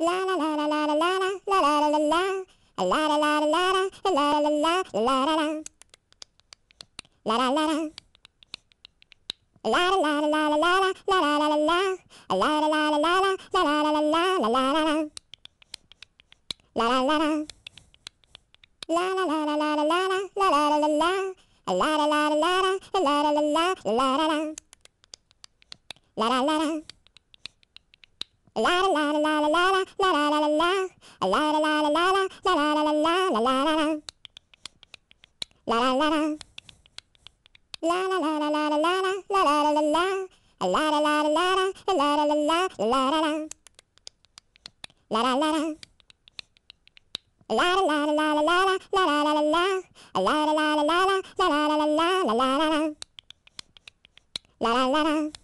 La la la la la la la la la la la la. La la la la la la la la la la la la. La la la la. La la la la la la la la la la la. La la la la la la la la la la la la la la. La la la la. La la la la la la la la la la la la. La la la la la la la la la la la la la. La la la la. La la la la la la la la la la la. La la la la la la la la la la la la la la. La la la la. La la la la la la la la la la la la. La la la la la la la la la la la la la. La la la la. La la la la la la la la la la la. La la la la la la la la la la la la la. La la la la.